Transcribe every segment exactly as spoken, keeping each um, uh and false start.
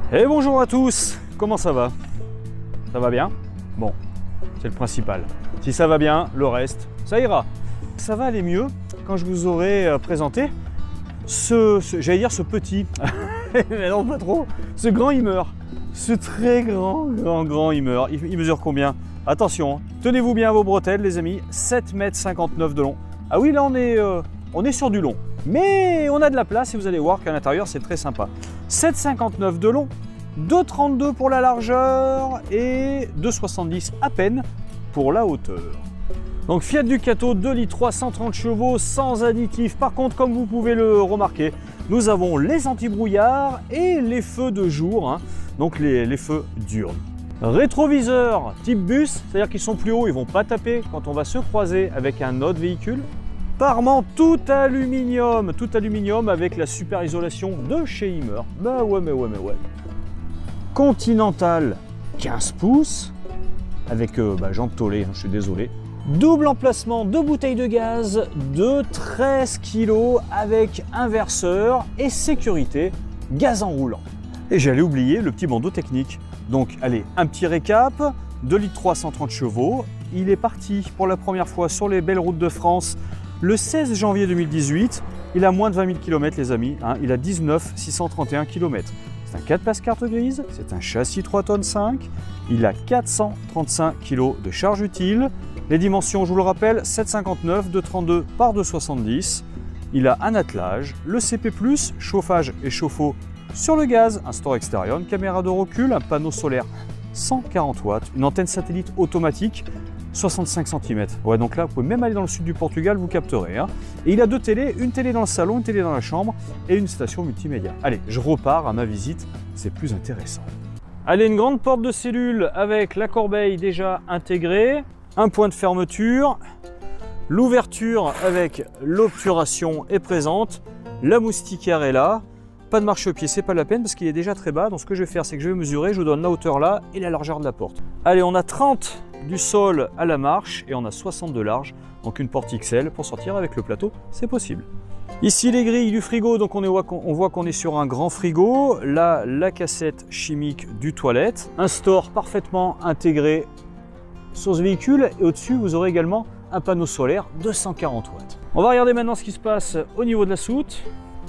Et bonjour à tous, comment ça va? Ça va bien? Bon, c'est le principal. Si ça va bien, le reste, ça ira. Ça va aller mieux quand je vous aurai présenté ce, ce j'allais dire ce petit, mais non pas trop, ce grand Hummer. Ce très grand, grand, grand Hummer. Il, il mesure combien? Attention, hein. Tenez-vous bien à vos bretelles les amis, sept mètres cinquante-neuf de long. Ah oui, là on est, euh, on est sur du long. Mais on a de la place et vous allez voir qu'à l'intérieur c'est très sympa. sept mètres cinquante-neuf de long, deux mètres trente-deux pour la largeur et deux mètres soixante-dix à peine pour la hauteur. Donc Fiat Ducato deux litres trois cent trente chevaux sans additifs. Par contre, comme vous pouvez le remarquer, nous avons les anti-brouillards et les feux de jour, hein, donc les, les feux diurnes. Rétroviseur type bus, c'est-à-dire qu'ils sont plus hauts, ils ne vont pas taper quand on va se croiser avec un autre véhicule. Parement tout aluminium, tout aluminium avec la super isolation de chez Hummer. Bah ouais, mais ouais, mais ouais. Continental quinze pouces, avec euh, bah, jambes tollées, hein, je suis désolé. Double emplacement de bouteilles de gaz de treize kilos avec inverseur et sécurité gaz en roulant. Et j'allais oublier le petit bandeau technique. Donc allez, un petit récap, deux litres trois cent trente chevaux. Il est parti pour la première fois sur les belles routes de France le seize janvier deux mille dix-huit. Il a moins de vingt mille kilomètres les amis, hein, il a dix-neuf mille six cent trente et un kilomètres. C'est un quatre places carte grise, c'est un châssis trois tonnes cinq, il a quatre cent trente-cinq kilos de charge utile. Les dimensions, je vous le rappelle, sept mètres cinquante-neuf, deux mètres trente-deux par deux mètres soixante-dix. Il a un attelage, le C P plus, chauffage et chauffe-eau sur le gaz, un store extérieur, une caméra de recul, un panneau solaire cent quarante watts, une antenne satellite automatique soixante-cinq centimètres. Ouais, donc là, vous pouvez même aller dans le sud du Portugal, vous capterez. Hein. Et il a deux télés, une télé dans le salon, une télé dans la chambre et une station multimédia. Allez, je repars à ma visite, c'est plus intéressant. Allez, une grande porte de cellule avec la corbeille déjà intégrée, un point de fermeture, l'ouverture avec l'obturation est présente, la moustiquaire est là. Pas de marchepied, c'est pas la peine parce qu'il est déjà très bas. Donc ce que je vais faire, c'est que je vais mesurer, je vous donne la hauteur là et la largeur de la porte. Allez, on a trente du sol à la marche et on a soixante de large. Donc une porte X L pour sortir avec le plateau, c'est possible. Ici les grilles du frigo, donc on, est, on voit qu'on est sur un grand frigo. Là, la cassette chimique du toilette. Un store parfaitement intégré sur ce véhicule. Et au-dessus, vous aurez également un panneau solaire de cent quarante watts. On va regarder maintenant ce qui se passe au niveau de la soute.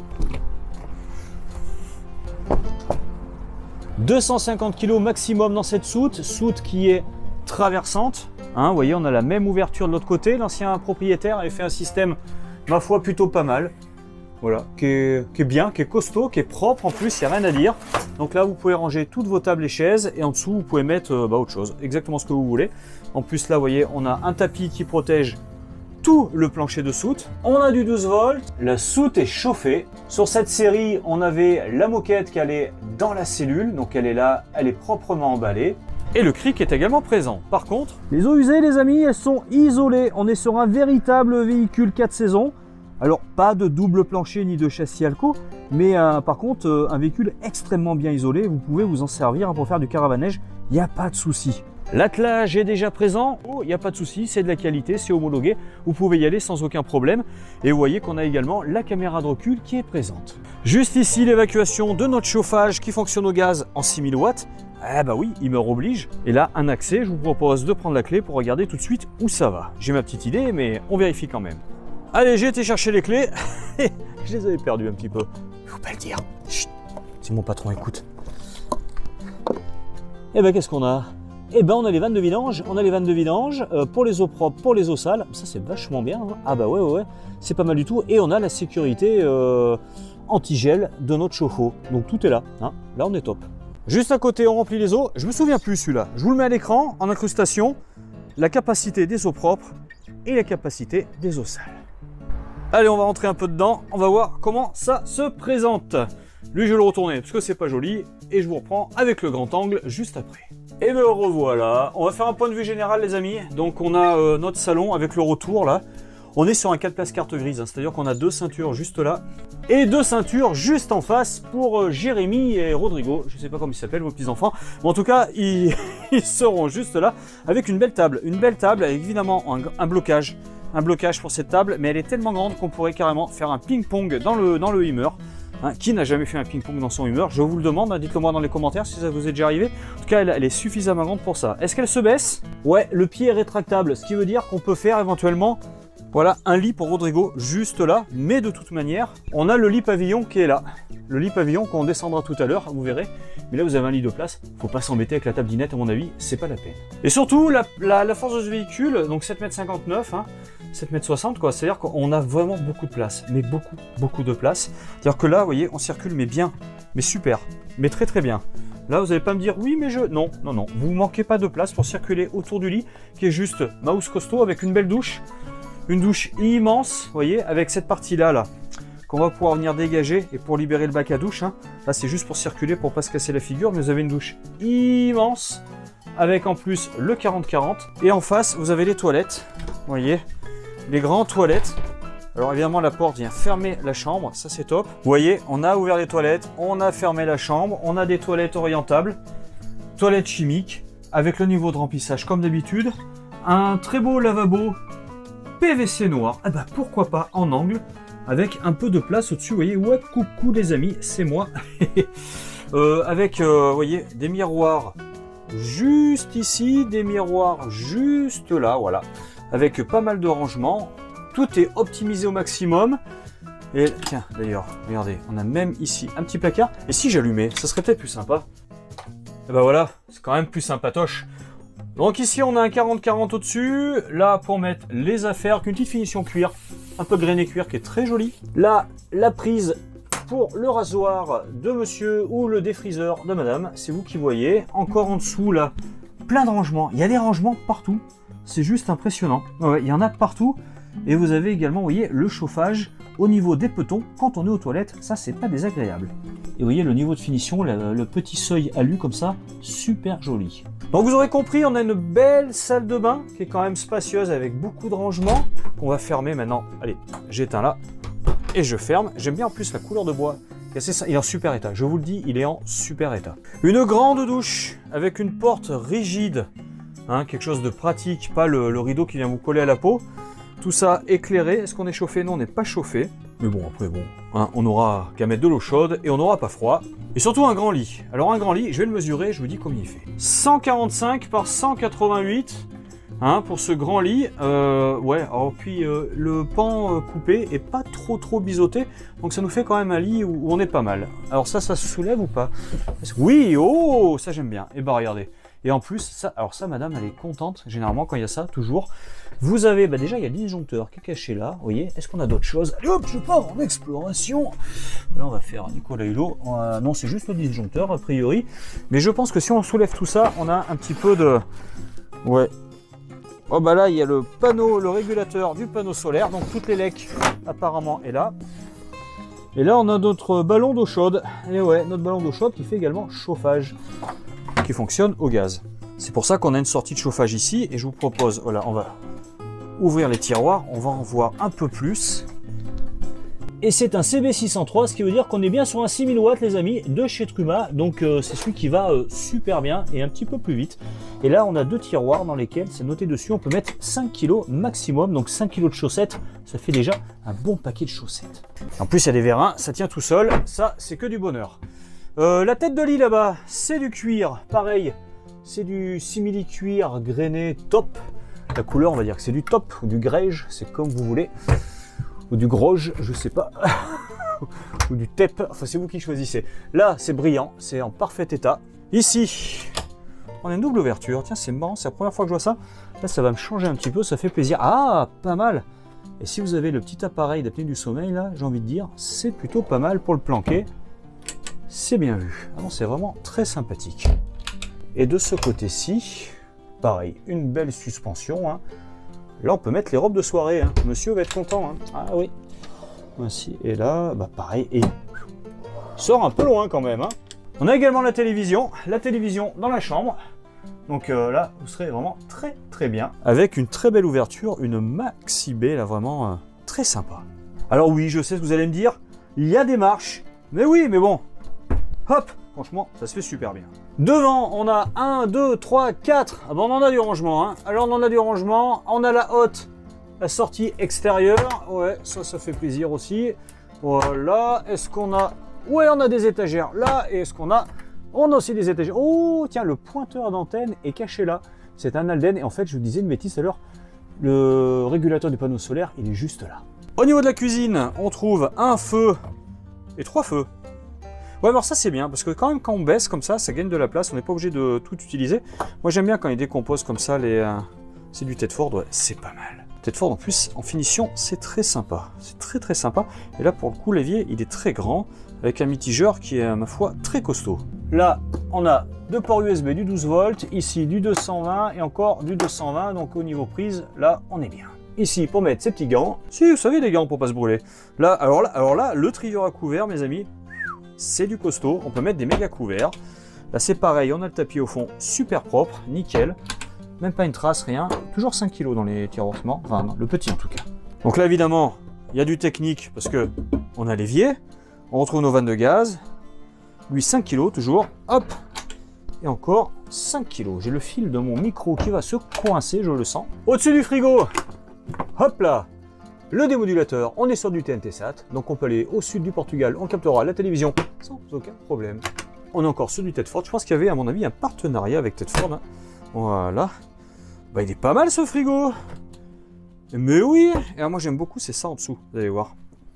deux cent cinquante kilos maximum dans cette soute, soute qui est traversante. Hein, vous voyez, on a la même ouverture de l'autre côté. L'ancien propriétaire avait fait un système, ma foi, plutôt pas mal. Voilà, qui est, qui est bien, qui est costaud, qui est propre en plus, il n'y a rien à dire. Donc là, vous pouvez ranger toutes vos tables et chaises et en dessous, vous pouvez mettre euh, bah, autre chose, exactement ce que vous voulez. En plus, là, vous voyez, on a un tapis qui protège tout le plancher de soute. On a du douze volts, la soute est chauffée. Sur cette série, on avait la moquette qui allait dans la cellule, donc elle est là, elle est proprement emballée. Et le cric est également présent. Par contre, les eaux usées, les amis, elles sont isolées. On est sur un véritable véhicule quatre saisons. Alors, pas de double plancher ni de châssis Alco, mais euh, par contre, euh, un véhicule extrêmement bien isolé. Vous pouvez vous en servir pour faire du caravannage, il n'y a pas de souci. L'attelage est déjà présent, il n'y a pas de souci, c'est de la qualité, c'est homologué, vous pouvez y aller sans aucun problème. Et vous voyez qu'on a également la caméra de recul qui est présente. Juste ici, l'évacuation de notre chauffage qui fonctionne au gaz en six mille watts. Ah bah oui, il me oblige. Et là, un accès, je vous propose de prendre la clé pour regarder tout de suite où ça va. J'ai ma petite idée, mais on vérifie quand même. Allez, j'ai été chercher les clés. Je les avais perdues un petit peu. Il faut pas le dire. Chut, si mon patron écoute. Et ben qu'est-ce qu'on a? Eh ben on a les vannes de vidange, on a les vannes de vidange euh, pour les eaux propres, pour les eaux sales, ça c'est vachement bien, hein. Ah bah ouais ouais, ouais. C'est pas mal du tout, et on a la sécurité euh, anti-gel de notre chauffe-eau, donc tout est là, hein. Là on est top. Juste à côté on remplit les eaux, je me souviens plus celui-là, je vous le mets à l'écran en incrustation, la capacité des eaux propres et la capacité des eaux sales. Allez, on va rentrer un peu dedans, on va voir comment ça se présente. Lui je vais le retourner parce que c'est pas joli, et je vous reprends avec le grand angle juste après. Et me revoilà, on va faire un point de vue général les amis. Donc on a euh, notre salon avec le retour là. On est sur un quatre places carte grise, hein, c'est-à-dire qu'on a deux ceintures juste là. Et deux ceintures juste en face pour euh, Jérémy et Rodrigo. Je ne sais pas comment ils s'appellent vos petits-enfants. Mais en tout cas, ils, ils seront juste là avec une belle table. Une belle table avec évidemment un, un blocage. Un blocage pour cette table, mais elle est tellement grande qu'on pourrait carrément faire un ping-pong dans le, dans le Hummer. Hein, qui n'a jamais fait un ping-pong dans son humeur? Je vous le demande, hein, dites-le moi dans les commentaires si ça vous est déjà arrivé. En tout cas, elle, elle est suffisamment grande pour ça. Est-ce qu'elle se baisse? Ouais, le pied est rétractable, ce qui veut dire qu'on peut faire éventuellement, voilà, un lit pour Rodrigo juste là. Mais de toute manière, on a le lit pavillon qui est là. Le lit pavillon qu'on descendra tout à l'heure, vous verrez. Mais là, vous avez un lit de place. Faut pas s'embêter avec la table dinette, à mon avis, c'est pas la peine. Et surtout, la, la, la force de ce véhicule, donc sept mètres cinquante-neuf, hein, sept mètres soixante, quoi. C'est-à-dire qu'on a vraiment beaucoup de place, mais beaucoup, beaucoup de place. C'est-à-dire que là, vous voyez, on circule, mais bien, mais super, mais très très bien. Là, vous n'allez pas me dire, oui, mais je... Non, non, non. Vous manquez pas de place pour circuler autour du lit, qui est juste mouse costaud, avec une belle douche. Une douche immense, vous voyez, avec cette partie-là, là, qu'on va pouvoir venir dégager, et pour libérer le bac à douche, hein. Là, c'est juste pour circuler, pour pas se casser la figure, mais vous avez une douche immense, avec en plus le quarante quarante. Et en face, vous avez les toilettes, vous voyez, les grandes toilettes. Alors évidemment, la porte vient fermer la chambre, ça c'est top. Vous voyez, on a ouvert les toilettes, on a fermé la chambre, on a des toilettes orientables, toilettes chimiques, avec le niveau de remplissage comme d'habitude, un très beau lavabo P V C noir, ah bah pourquoi pas en angle, avec un peu de place au-dessus, vous voyez, ouais, coucou les amis, c'est moi. euh, avec, euh, vous voyez, des miroirs juste ici, des miroirs juste là, voilà, avec pas mal de rangements. Tout est optimisé au maximum. Et tiens, d'ailleurs, regardez, on a même ici un petit placard. Et si j'allumais, ça serait peut-être plus sympa. Et ben voilà, c'est quand même plus sympatoche. Donc ici, on a un quarante quarante au-dessus. Là, pour mettre les affaires, avec une petite finition cuir, un peu grainé cuir qui est très joli. Là, la prise pour le rasoir de monsieur ou le défriseur de madame. C'est vous qui voyez. Encore en dessous, là, plein de rangements. Il y a des rangements partout. C'est juste impressionnant. Ouais, il y en a partout. Et vous avez également, vous voyez, le chauffage au niveau des petons quand on est aux toilettes. Ça, c'est pas désagréable. Et vous voyez le niveau de finition, le, le petit seuil alu comme ça, super joli. Donc vous aurez compris, on a une belle salle de bain qui est quand même spacieuse avec beaucoup de rangements qu'on va fermer maintenant. Allez, j'éteins là et je ferme. J'aime bien en plus la couleur de bois. Il est en super état, je vous le dis, il est en super état. Une grande douche avec une porte rigide, hein, quelque chose de pratique, pas le, le rideau qui vient vous coller à la peau. Tout ça éclairé. Est-ce qu'on est chauffé? Non, on n'est pas chauffé. Mais bon, après, bon, hein, on n'aura qu'à mettre de l'eau chaude et on n'aura pas froid. Et surtout un grand lit. Alors un grand lit, je vais le mesurer, je vous dis combien il fait. cent quarante-cinq par cent quatre-vingt-huit, hein, pour ce grand lit. Euh, ouais, alors puis euh, le pan euh, coupé est pas trop trop biseauté, donc ça nous fait quand même un lit où, où on est pas mal. Alors ça, ça se soulève ou pas? Oui, oh, ça j'aime bien. Et bah regardez. Et en plus, ça, alors ça, madame, elle est contente, généralement, quand il y a ça, toujours. Vous avez, bah déjà, il y a le disjoncteur qui est caché là, vous voyez. Est-ce qu'on a d'autres choses? Allez hop, je pars en exploration. Là, on va faire Nicolas Hulot. Euh, non, c'est juste le disjoncteur, a priori. Mais je pense que si on soulève tout ça, on a un petit peu de... Ouais. Oh, bah là, il y a le panneau, le régulateur du panneau solaire. Donc, toutes les L E C, apparemment, est là. Et là, on a notre ballon d'eau chaude. Et ouais, notre ballon d'eau chaude qui fait également chauffage, qui fonctionne au gaz. C'est pour ça qu'on a une sortie de chauffage ici, et je vous propose, voilà, on va ouvrir les tiroirs, on va en voir un peu plus. Et c'est un C B six cent trois, ce qui veut dire qu'on est bien sur un six mille watts, les amis, de chez Truma. Donc euh, c'est celui qui va euh, super bien et un petit peu plus vite. Et là, on a deux tiroirs dans lesquels, c'est noté dessus, on peut mettre cinq kilos maximum. Donc cinq kilos de chaussettes, ça fait déjà un bon paquet de chaussettes. En plus, il y a des vérins, ça tient tout seul. Ça, c'est que du bonheur. Euh, la tête de lit là-bas, c'est du cuir, pareil. C'est du simili cuir grainé top. La couleur, on va dire que c'est du top ou du grège, c'est comme vous voulez. Ou du groge, je sais pas. Ou du tep, enfin c'est vous qui choisissez. Là, c'est brillant, c'est en parfait état. Ici, on a une double ouverture. Tiens, c'est marrant, c'est la première fois que je vois ça. Là, ça va me changer un petit peu, ça fait plaisir. Ah, pas mal. Et si vous avez le petit appareil d'apnée du sommeil, là, j'ai envie de dire, c'est plutôt pas mal pour le planquer. C'est bien vu. Ah, c'est vraiment très sympathique. Et de ce côté-ci, pareil, une belle suspension. Hein. Là, on peut mettre les robes de soirée. Hein. Monsieur va être content. Hein. Ah oui. Ainsi. Et là, bah pareil. Et sort un peu loin quand même. Hein. On a également la télévision. La télévision dans la chambre. Donc euh, là, vous serez vraiment très très bien. Avec une très belle ouverture, une Maxi B, là, vraiment euh, très sympa. Alors oui, je sais ce que vous allez me dire. Il y a des marches. Mais oui, mais bon. Hop, franchement, ça se fait super bien. Devant, on a un, deux, trois, quatre. Ah ben, on en a du rangement. Hein. Alors, on en a du rangement. On a la hotte, la sortie extérieure. Ouais, ça, ça fait plaisir aussi. Voilà. Est-ce qu'on a Ouais, on a des étagères là, et ce qu'on a, on a aussi des étagères. Oh, tiens, le pointeur d'antenne est caché là. C'est un Alden, et en fait, je vous disais une bêtise tout à l'heure, le régulateur du panneau solaire, il est juste là. Au niveau de la cuisine, on trouve un feu et trois feux. Ouais, alors ça c'est bien, parce que quand même quand on baisse comme ça, ça gagne de la place, on n'est pas obligé de tout utiliser. Moi j'aime bien quand ils décomposent comme ça, les, euh, c'est du Tedford, ouais, c'est pas mal. Tedford en plus, en finition, c'est très sympa, c'est très très sympa. Et là pour le coup, l'évier, il est très grand, avec un mitigeur qui est, à ma foi, très costaud. Là, on a deux ports U S B du douze volts, ici du deux cent vingt et encore du deux cent vingt, donc au niveau prise, là, on est bien. Ici, pour mettre ces petits gants, si vous savez les gants pour pas se brûler. Là, alors là, alors là le trieur à couvert, mes amis, c'est du costaud, on peut mettre des méga couverts. Là c'est pareil, on a le tapis au fond, super propre, nickel. Même pas une trace, rien. Toujours cinq kilos dans les tiroirs, enfin non, le petit en tout cas. Donc là évidemment, il y a du technique parce que on a l'évier, on retrouve nos vannes de gaz. Lui cinq kilos toujours, hop. Et encore cinq kilos. J'ai le fil de mon micro qui va se coincer, je le sens. Au-dessus du frigo, hop là. Le démodulateur, on est sur du T N T SAT, donc on peut aller au sud du Portugal, on captera la télévision sans aucun problème. On est encore sur du Tedford, je pense qu'il y avait à mon avis un partenariat avec Tedford. Hein. Voilà. Bah il est pas mal ce frigo. Mais oui. Et alors, moi j'aime beaucoup, c'est ça en dessous, vous allez voir.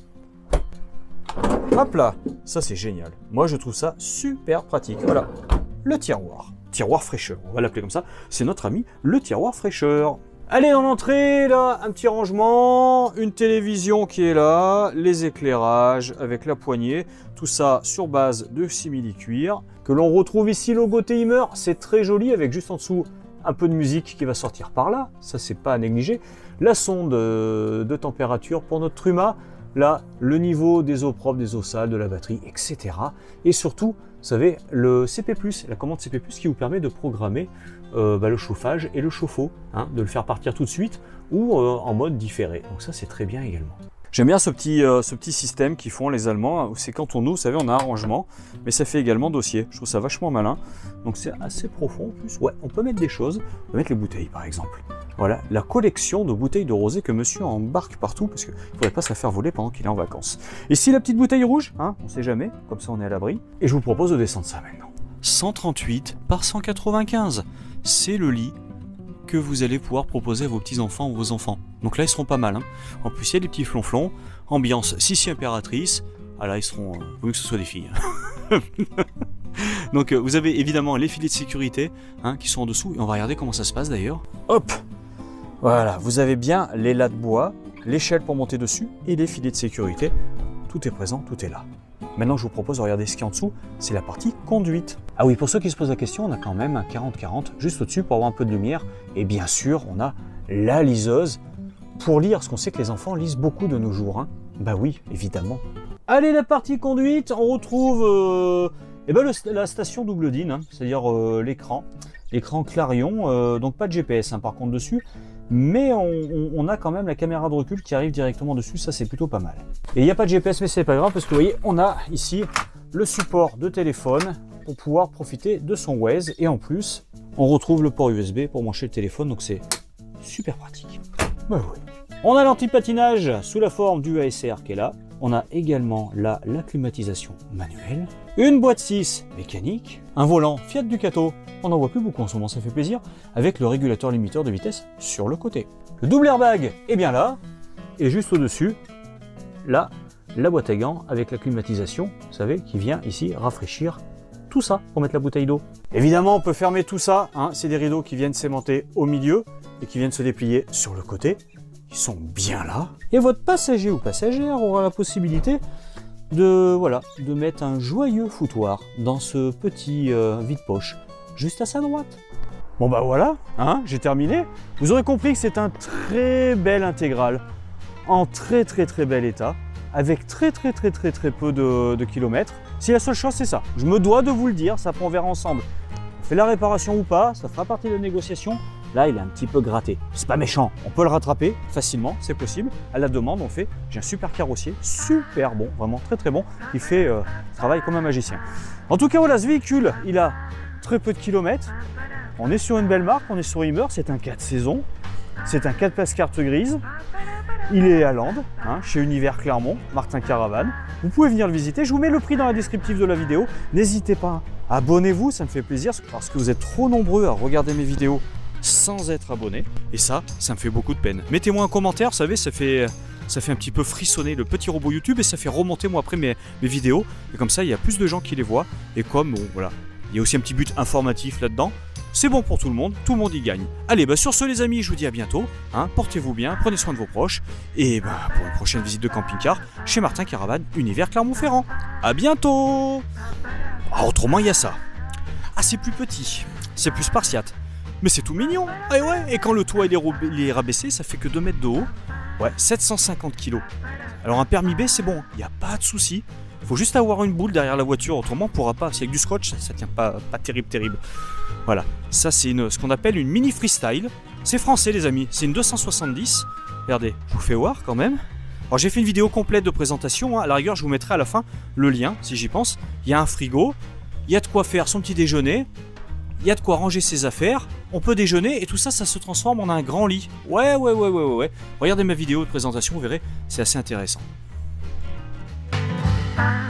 Hop là, ça c'est génial. Moi je trouve ça super pratique. Voilà, le tiroir. Tiroir fraîcheur, on va l'appeler comme ça. C'est notre ami le tiroir fraîcheur. Allez, dans l'entrée, là, un petit rangement, une télévision qui est là, les éclairages avec la poignée, tout ça sur base de simili-cuir, que l'on retrouve ici, logo Timer, c'est très joli, avec juste en dessous un peu de musique qui va sortir par là, ça c'est pas à négliger. La sonde de température pour notre Truma, là, le niveau des eaux propres, des eaux sales, de la batterie, et cetera. Et surtout, vous savez, le C P plus, la commande C P plus qui vous permet de programmer euh, bah, le chauffage et le chauffe-eau, hein, de le faire partir tout de suite ou euh, en mode différé. Donc ça, c'est très bien également. J'aime bien ce petit, euh, ce petit système qu'ils font les Allemands, c'est quand on ouvre, vous savez, on a un rangement, mais ça fait également dossier. Je trouve ça vachement malin. Donc c'est assez profond en plus. Ouais, on peut mettre des choses, on peut mettre les bouteilles par exemple. Voilà, la collection de bouteilles de rosé que monsieur embarque partout, parce qu'il ne faudrait pas se la faire voler pendant qu'il est en vacances. Ici, la petite bouteille rouge, hein, on ne sait jamais, comme ça on est à l'abri. Et je vous propose de descendre ça maintenant. cent trente-huit par cent quatre-vingt-quinze, c'est le lit que vous allez pouvoir proposer à vos petits-enfants ou vos enfants. Donc là, ils seront pas mal. Hein. En plus, il y a des petits flonflons, ambiance Sissi impératrice. Ah là, ils seront... Euh, vaut mieux que ce soit des filles. Donc, euh, vous avez évidemment les filets de sécurité hein, qui sont en dessous. Et on va regarder comment ça se passe d'ailleurs. Hop! Voilà, vous avez bien les lattes de bois, l'échelle pour monter dessus et les filets de sécurité. Tout est présent, tout est là. Maintenant, je vous propose de regarder ce qu'il y a en dessous, c'est la partie conduite. Ah oui, pour ceux qui se posent la question, on a quand même un quarante quarante juste au-dessus pour avoir un peu de lumière. Et bien sûr, on a la liseuse pour lire, parce qu'on sait que les enfants lisent beaucoup de nos jours. Hein. Bah oui, évidemment. Allez, la partie conduite, on retrouve euh, eh ben, le, la station double D I N, hein, c'est-à-dire euh, l'écran. L'écran Clarion, euh, donc pas de G P S hein, par contre dessus. Mais on, on, on a quand même la caméra de recul qui arrive directement dessus, ça c'est plutôt pas mal. Et il n'y a pas de G P S mais c'est pas grave parce que vous voyez, on a ici le support de téléphone pour pouvoir profiter de son Waze. Et en plus, on retrouve le port U S B pour brancher le téléphone, donc c'est super pratique. Bah oui. On a l'anti-patinage sous la forme du A S R qui est là. On a également là la climatisation manuelle. Une boîte six mécanique. Un volant Fiat Ducato. On n'en voit plus beaucoup en ce moment, ça fait plaisir. Avec le régulateur limiteur de vitesse sur le côté. Le double airbag est bien là. Et juste au-dessus, là, la boîte à gants avec la climatisation, vous savez, qui vient ici rafraîchir tout ça pour mettre la bouteille d'eau. Évidemment, on peut fermer tout ça. Hein. C'est des rideaux qui viennent s'aimanter au milieu et qui viennent se déplier sur le côté. Ils sont bien là. Et votre passager ou passagère aura la possibilité de, voilà, de mettre un joyeux foutoir dans ce petit euh, vide-poche, juste à sa droite. Bon bah voilà, hein, j'ai terminé. Vous aurez compris que c'est un très bel intégral, en très très très bel état, avec très très très très très peu de, de kilomètres. Si la seule chose c'est ça, je me dois de vous le dire, ça on verra ensemble. On fait la réparation ou pas, ça fera partie de la négociation. Là, il est un petit peu gratté. C'est pas méchant, on peut le rattraper facilement, c'est possible. À la demande, on fait. J'ai un super carrossier, super bon, vraiment très très bon, qui fait euh, travail comme un magicien. En tout cas, voilà, ce véhicule, il a très peu de kilomètres. On est sur une belle marque, on est sur Immer, c'est un quatre saisons, c'est un quatre places carte grise. Il est à Landes, hein, chez Univers Clermont, Martin Caravane. Vous pouvez venir le visiter, je vous mets le prix dans la descriptive de la vidéo. N'hésitez pas, abonnez-vous, ça me fait plaisir parce que vous êtes trop nombreux à regarder mes vidéos sans être abonnés. Et ça, ça me fait beaucoup de peine. Mettez-moi un commentaire, vous savez, ça fait, ça fait un petit peu frissonner le petit robot YouTube et ça fait remonter moi après mes, mes vidéos. Et comme ça, il y a plus de gens qui les voient. Et comme, bon, voilà, il y a aussi un petit but informatif là-dedans. C'est bon pour tout le monde, tout le monde y gagne. Allez, bah sur ce les amis, je vous dis à bientôt. Hein, portez-vous bien, prenez soin de vos proches. Et bah, pour une prochaine visite de camping-car chez Martin Caravane, Univers Clermont-Ferrand. À bientôt. Ah, autrement, il y a ça. Ah, c'est plus petit, c'est plus spartiate. Mais c'est tout mignon. Et ouais, et quand le toit il est, il est rabaissé, ça fait que deux mètres de haut. Ouais, sept cent cinquante kilos. Alors un permis B, c'est bon, il n'y a pas de souci. Faut juste avoir une boule derrière la voiture, autrement on pourra pas. Si avec du scotch, ça, ça tient pas, pas terrible, terrible. Voilà, ça c'est ce qu'on appelle une mini freestyle. C'est français les amis, c'est une deux cent soixante-dix. Regardez, je vous fais voir quand même. Alors j'ai fait une vidéo complète de présentation, hein. À la rigueur je vous mettrai à la fin le lien si j'y pense. Il y a un frigo, il y a de quoi faire son petit déjeuner, il y a de quoi ranger ses affaires, on peut déjeuner et tout ça, ça se transforme en un grand lit. Ouais, ouais, ouais, ouais, ouais. Regardez ma vidéo de présentation, vous verrez, c'est assez intéressant.